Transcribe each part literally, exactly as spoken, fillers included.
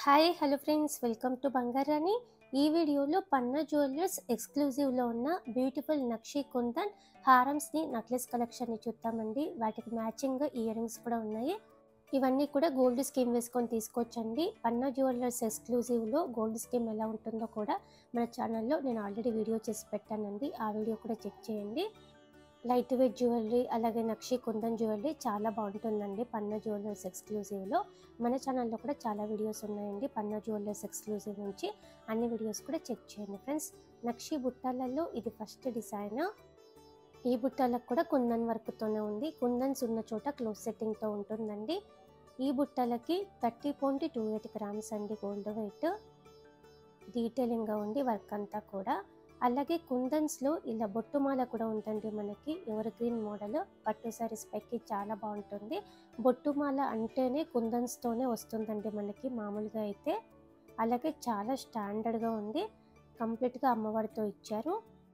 Hi hello friends, welcome to Bangarani. ఈ వీడియోలో Panna jewellers ఎక్స్క్లూజివ్లో ఉన్న బ్యూటిఫుల్ నక్షి కుందన్ హారమ్స్ని నెక్లెస్ కలెక్షన్ని చూద్దామండి. వాటికి మ్యాచింగ్ ఇయర్ రింగ్స్ కూడా ఉన్నాయి. ఇవన్నీ కూడా గోల్డ్ స్కీమ్ వేసుకొని తీసుకోవచ్చండి. పన్నా జ్యువెలర్స్ ఎక్స్క్లూజివ్లో గోల్డ్ స్కీమ్ ఎలా ఉంటుందో కూడా మన ఛానల్లో నేను ఆల్రెడీ వీడియో చేసి పెట్టానండి. ఆ వీడియో కూడా చెక్ చేయండి. లైట్ వెయిట్ జ్యువెలరీ అలాగే నక్షి కుందన్ జ్యువెలరీ చాలా బాగుంటుందండి పన్నా జ్యువెలర్స్ ఎక్స్క్లూజివ్లో. మన ఛానల్లో కూడా చాలా వీడియోస్ ఉన్నాయండి పన్నా జ్యువెలర్స్ ఎక్స్క్లూజివ్ నుంచి. అన్ని వీడియోస్ కూడా చెక్ చేయండి ఫ్రెండ్స్. నక్షి బుట్టాలలో ఇది ఫస్ట్ డిజైన్. ఈ బుట్టాలకు కూడా కుందన్ వర్క్తోనే ఉంది. కుందన్స్ ఉన్న చోట క్లోజ్ సెట్టింగ్తో ఉంటుందండి. ఈ బుట్టాలకి thirty point two eight grams అండి గోల్డ్ వెయిట్. డీటెయిలింగ్గా ఉంది వర్క్ అంతా కూడా. అలాగే కుందన్స్లో ఇలా బొట్టుమాల కూడా ఉందండి మనకి. ఎవర్ గ్రీన్ మోడల్ పట్టు సారీస్ పైకి చాలా బాగుంటుంది. బొట్టుమాల అంటేనే కుందన్స్తోనే వస్తుందండి మనకి మామూలుగా అయితే. అలాగే చాలా స్టాండర్డ్గా ఉంది. కంప్లీట్గా అమ్మవారితో ఇచ్చారు.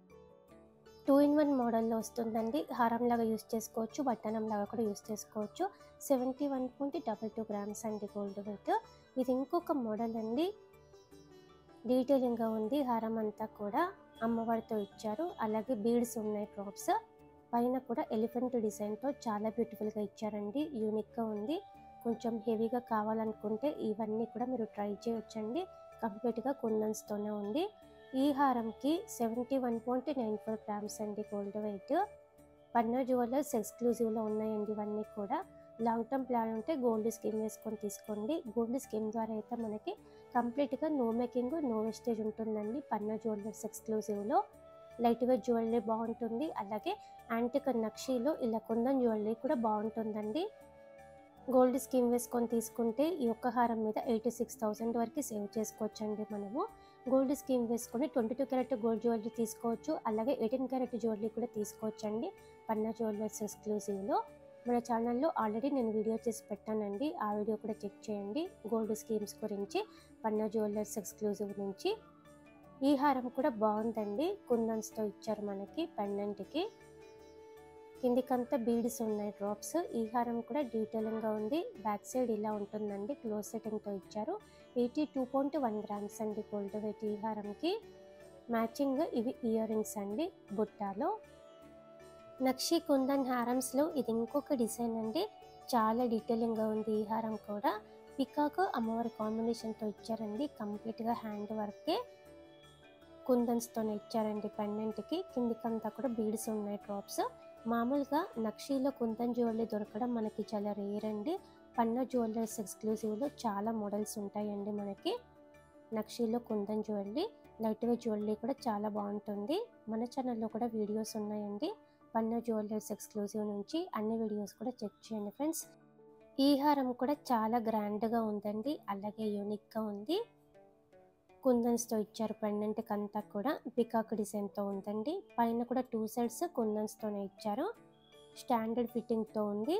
టూ ఇన్ వన్ మోడల్లో వస్తుందండి. హారం లాగా యూస్ చేసుకోవచ్చు, బట్టనం లాగా కూడా యూస్ చేసుకోవచ్చు. Seventy one point double two grams అండి గోల్డ్ వెయిట్. ఇది ఇంకొక మోడల్ అండి. డీటెయిలింగ్గా ఉంది హారం అంతా కూడా. అమ్మవారితో ఇచ్చారు. అలాగే బీడ్స్ ఉన్నాయి డ్రాప్స్. పైన కూడా ఎలిఫెంట్ డిజైన్తో చాలా బ్యూటిఫుల్గా ఇచ్చారండి. యూనిక్గా ఉంది. కొంచెం హెవీగా కావాలనుకుంటే ఇవన్నీ కూడా మీరు ట్రై చేయొచ్చండి. కంప్లీట్గా కుందన్స్తోనే ఉంది. ఈ హారంకి seventy one point nine four grams అండి గోల్డ్ వెయిట్. పన్నా జ్యువెలర్స్ ఎక్స్క్లూజివ్లో ఉన్నాయండి ఇవన్నీ కూడా. లాంగ్ టర్మ్ ప్లాన్ ఉంటే గోల్డ్ స్కీమ్ వేసుకొని తీసుకోండి. గోల్డ్ స్కీమ్ ద్వారా అయితే మనకి కంప్లీట్గా నో మేకింగ్ నో వేస్టేజ్ ఉంటుందండి పన్నా జ్యువెలర్స్ ఎక్స్క్లూజివ్లో. లైట్ వెయిట్ జ్యువెలరీ బాగుంటుంది. అలాగే యాంటిక్ నక్షిలో ఇలా కుందన్ జ్యువెలరీ కూడా బాగుంటుందండి. గోల్డ్ స్కీమ్ వేసుకొని తీసుకుంటే ఈ ఒక్క హారం మీద ఎయిటీ సిక్స్ థౌజండ్ వరకు సేవ్ చేసుకోవచ్చండి మనము. గోల్డ్ స్కీమ్ వేసుకొని twenty two carat gold jewellery తీసుకోవచ్చు. అలాగే ఎయిటీన్ క్యారెట్ జ్యువెలరీ కూడా తీసుకోవచ్చండి పన్నా జ్యువెలర్స్ ఎక్స్క్లూజివ్లో. మన ఛానల్లో ఆల్రెడీ నేను వీడియో చేసి పెట్టానండి. ఆ వీడియో కూడా చెక్ చేయండి గోల్డ్ స్కీమ్స్ గురించి పన్నా జ్యువెలర్స్ ఎక్స్క్లూజివ్ నుంచి. ఈ హారం కూడా బాగుందండి. కుందన్స్తో ఇచ్చారు మనకి పెండెంట్కి. కిందికంతా బీడ్స్ ఉన్నాయి డ్రాప్స్. ఈ హారం కూడా డీటెయిలింగ్గా ఉంది. బ్యాక్ సైడ్ ఇలా ఉంటుందండి. క్లోజ్ సెట్టింగ్తో ఇచ్చారు. Eighty two point one grams అండి గోల్డ్ వెయిట్ ఈ హారంకి. మ్యాచింగ్ ఇవి ఇయర్ రింగ్స్ అండి బుట్టాలో. నక్షి కుందన్ హారమ్స్లో ఇది ఇంకొక డిజైన్ అండి. చాలా డీటెయిలింగ్గా ఉంది ఈ హారం కూడా. పికాక్ అమ్మవారి కాంబినేషన్తో ఇచ్చారండి. కంప్లీట్గా హ్యాండ్ వర్కే కుందన్స్తోనే ఇచ్చారండి పెండెంట్కి. కిందికంతా కూడా బీడ్స్ ఉన్నాయి డ్రాప్స్. మామూలుగా నక్షిలో కుందన్ జ్యువెలరీ దొరకడం మనకి చాలా రేర్ అండి. పన్నా జ్యువెలర్స్ ఎక్స్క్లూజివ్లో చాలా మోడల్స్ ఉంటాయండి మనకి. నక్షిలో kundan jewellery light weight jewellery కూడా చాలా బాగుంటుంది. మన ఛానల్లో కూడా వీడియోస్ ఉన్నాయండి పన్నా జ్యువెలర్స్ ఎక్స్క్లూజివ్ నుంచి. అన్ని వీడియోస్ కూడా చెక్ చేయండి ఫ్రెండ్స్. ఈ హారం కూడా చాలా గ్రాండ్గా ఉందండి. అలాగే యూనిక్గా ఉంది. కుందన్స్తో ఇచ్చారు పెండెంట్కి అంతా కూడా. పికాక్ డిజైన్తో ఉందండి. పైన కూడా టూ సైడ్స్ కుందన్స్తోనే ఇచ్చారు. స్టాండర్డ్ ఫిట్టింగ్తో ఉంది.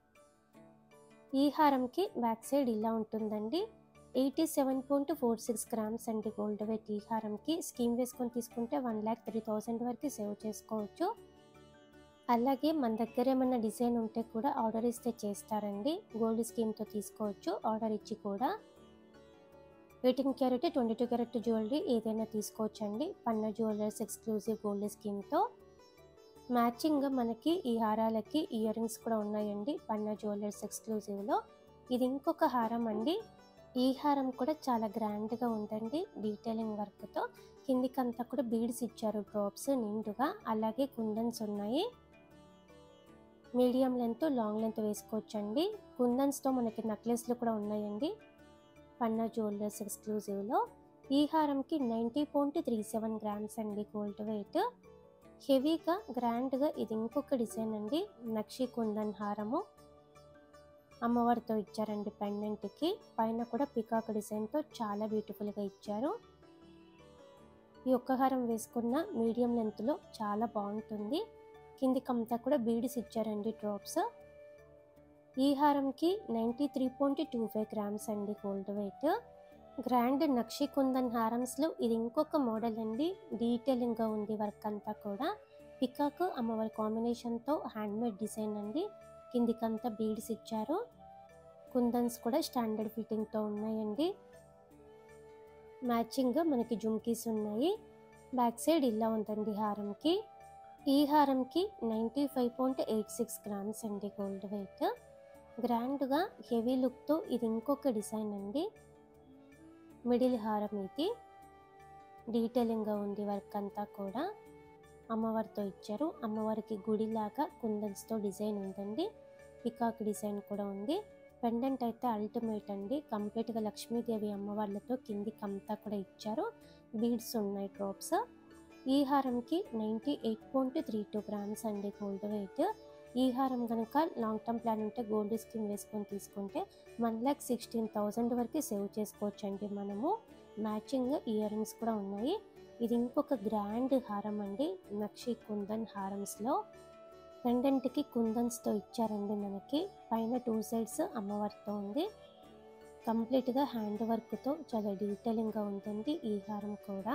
ఈ హారంకి బ్యాక్ సైడ్ ఇలా ఉంటుందండి. Eighty seven point four six grams అండి గోల్డ్ వెయిట్ ఈ హారంకి. స్కీమ్ వేసుకొని తీసుకుంటే వన్ ల్యాక్ త్రీ థౌజండ్ వరకు సేవ్ చేసుకోవచ్చు. అలాగే మన దగ్గర ఏమన్నా డిజైన్ ఉంటే కూడా ఆర్డర్ ఇస్తే చేస్తారండి. గోల్డ్ స్కీమ్తో తీసుకోవచ్చు ఆర్డర్ ఇచ్చి కూడా. Eighteen carat twenty two carat jewellery ఏదైనా తీసుకోవచ్చు అండి పన్నా జ్యువెలర్స్ ఎక్స్క్లూజివ్ గోల్డ్ స్కీమ్తో. మ్యాచింగ్ మనకి ఈ హారాలకి ఇయర్ రింగ్స్ కూడా ఉన్నాయండి పన్నా జ్యువెలర్స్ ఎక్స్క్లూజివ్లో. ఇది ఇంకొక హారం అండి. ఈ హారం కూడా చాలా గ్రాండ్గా ఉందండి. డీటెయిలింగ్ వర్క్తో. కిందికంతా కూడా బీడ్స్ ఇచ్చారు డ్రాప్స్ నిండుగా. అలాగే కుందన్స్ ఉన్నాయి. మీడియం లెంత్ లాంగ్ లెంత్ వేసుకోవచ్చండి. కుందన్స్తో మనకి నెక్లెస్లు కూడా ఉన్నాయండి పన్నా జ్యువెలర్స్ ఎక్స్క్లూజివ్లో. ఈ హారంకి ninety point three seven grams అండి గోల్డ్ వెయిట్. హెవీగా గ్రాండ్గా ఇది ఇంకొక డిజైన్ అండి. నక్షి కుందన్ హారము అమ్మవారితో ఇచ్చారండి పెండెంట్కి. పైన కూడా పికాక్ డిజైన్తో చాలా బ్యూటిఫుల్గా ఇచ్చారు. ఈ ఒక్క హారం వేసుకున్న మీడియం లెంత్లో చాలా బాగుంటుంది. కిందికంతా కూడా బీడ్స్ ఇచ్చారండి డ్రాప్స్. ఈ హారంకి ninety three point two five grams అండి గోల్డ్ వెయిట్. గ్రాండ్ నక్షి కుందన్ హారమ్స్లో ఇది ఇంకొక మోడల్ అండి. డీటెయిలింగ్గా ఉంది వర్క్ అంతా కూడా. పికాక్ అమ్మవారి కాంబినేషన్తో హ్యాండ్మేడ్ డిజైన్ అండి. కిందికంతా బీడ్స్ ఇచ్చారు. కుందన్స్ కూడా స్టాండర్డ్ ఫిట్టింగ్తో ఉన్నాయండి. మ్యాచింగ్గా మనకి జుమ్కీస్ ఉన్నాయి. బ్యాక్ సైడ్ ఇలా ఉందండి హారంకి. ఈ హారంకి ninety five point eight six grams అండి గోల్డ్ వెయిట్. గ్రాండ్గా హెవీ లుక్తో ఇది ఇంకొక డిజైన్ అండి. మిడిల్ హారం ఇది డీటెయిలింగ్గా ఉంది. వర్క్ అంతా కూడా అమ్మవారితో ఇచ్చారు. అమ్మవారికి గుడిలాగా కుందన్స్తో డిజైన్ ఉందండి. పికాక్ డిజైన్ కూడా ఉంది. పెండెంట్ అయితే అల్టిమేట్ అండి. కంప్లీట్గా లక్ష్మీదేవి అమ్మవార్లతో కిందికి అంతా కూడా ఇచ్చారు. బీడ్స్ ఉన్నాయి డ్రాప్స్. ఈ హారంకి ninety eight point three two grams అండి గోల్డ్ వెయిట్. ఈ హారం కనుక లాంగ్ టర్మ్ ప్లాన్ ఉంటే గోల్డ్ స్కీమ్ వేసుకొని తీసుకుంటే వన్ ల్యాక్ సిక్స్టీన్ థౌజండ్ వరకు సేవ్ చేసుకోవచ్చు అండి మనము. మ్యాచింగ్ ఇయర్ రింగ్స్ కూడా ఉన్నాయి. ఇది ఇంకొక గ్రాండ్ హారం అండి. నక్షి కుందన్ హారమ్స్లో పెండెంట్కి కుందన్స్తో ఇచ్చారండి మనకి. పైన టూ సైడ్స్ అమ్మవారితో ఉంది. కంప్లీట్గా హ్యాండ్ వర్క్తో చాలా డీటెయిలింగ్గా ఉంటుంది ఈ హారం కూడా.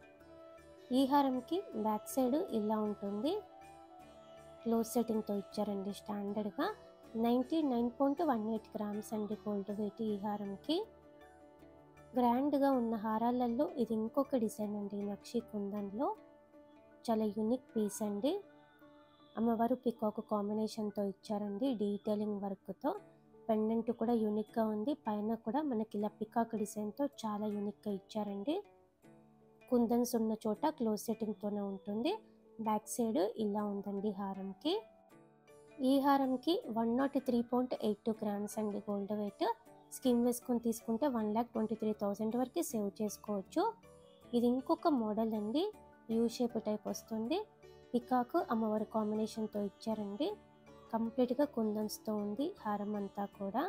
ఈ హారంకి బ్యాక్ సైడ్ ఇలా ఉంటుంది. క్లోజ్ సెట్టింగ్తో ఇచ్చారండి స్టాండర్డ్గా. Ninety nine point one eight grams అండి గోల్డ్ వెయిట్ ఈ హారంకి. గ్రాండ్గా ఉన్న హారాలలో ఇది ఇంకొక డిజైన్ అండి. నక్షి కుందన్లో చాలా యూనిక్ పీస్ అండి. అమ్మవారు పికాక్ కాంబినేషన్తో ఇచ్చారండి డీటెయిలింగ్ వర్క్తో. పెండెంట్ కూడా యూనిక్గా ఉంది. పైన కూడా మనకి ఇలా పికాక్ డిజైన్తో చాలా యూనిక్గా ఇచ్చారండి. కుందన్స్ ఉన్న చోట క్లోజ్ సెట్టింగ్తోనే ఉంటుంది. బ్యాక్ సైడ్ ఇలా ఉందండి హారంకి. ఈ హారంకి one nought three point eight two grams అండి గోల్డ్ వెయిట్. స్కీమ్ వేసుకొని తీసుకుంటే one lakh twenty three thousand వరకు సేవ్ చేసుకోవచ్చు. ఇది ఇంకొక మోడల్ అండి. యూ షేప్ టైప్ వస్తుంది. పికాక్ అమ్మవారి కాంబినేషన్తో ఇచ్చారండి. కంప్లీట్గా కుందన్స్తో ఉంది హారం అంతా కూడా.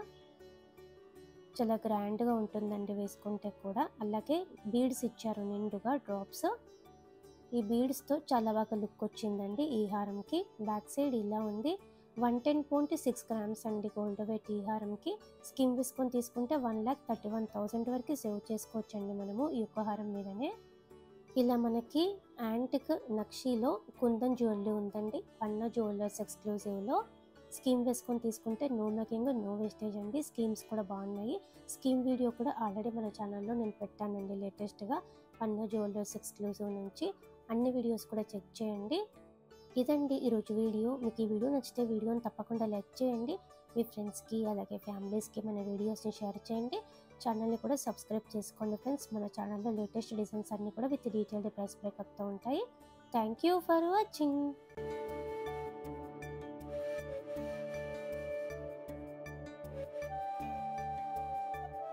చాలా గ్రాండ్గా ఉంటుందండి వేసుకుంటే కూడా. అలాగే బీడ్స్ ఇచ్చారు నిండుగా డ్రాప్స్. ఈ బీడ్స్తో చాలా బాగా లుక్ వచ్చిందండి ఈ హారంకి. బ్యాక్ సైడ్ ఇలా ఉంది. One ten point six grams అండి గోల్డ్ వెయిట్ ఈ హారంకి. స్కీమ్ వేసుకొని తీసుకుంటే one lakh thirty one thousand వరకు సేవ్ చేసుకోవచ్చండి మనము ఈ యొక్క హారం మీదనే. ఇలా మనకి యాంటిక్ నక్షీలో కుందన్ జ్యువెలరీ ఉందండి. పన్నా జ్యువెలర్స్ ఎక్స్క్లూజివ్లో. స్కీమ్ వేసుకొని తీసుకుంటే నో మేకింగ్ నో వేస్టేజ్ అండి. స్కీమ్స్ కూడా బాగున్నాయి. స్కీమ్ వీడియో కూడా ఆల్రెడీ మన ఛానల్లో నేను పెట్టానండి లేటెస్ట్గా పన్నా జ్యువెలర్స్ ఎక్స్క్లూజివ్ నుంచి. అన్ని వీడియోస్ కూడా చెక్ చేయండి. ఇదండి ఈరోజు వీడియో. మీకు ఈ వీడియో నచ్చితే వీడియోని తప్పకుండా లైక్ చేయండి. మీ ఫ్రెండ్స్కి అలాగే ఫ్యామిలీస్కి మన వీడియోస్ని షేర్ చేయండి. ఛానల్ని కూడా సబ్స్క్రైబ్ చేసుకోండి ఫ్రెండ్స్. మన ఛానల్లో లేటెస్ట్ డిజైన్స్ అన్నీ కూడా విత్ డీటెయిల్డ్ ప్రైస్ బ్రేకప్తో ఉంటాయి. Thank you for watching.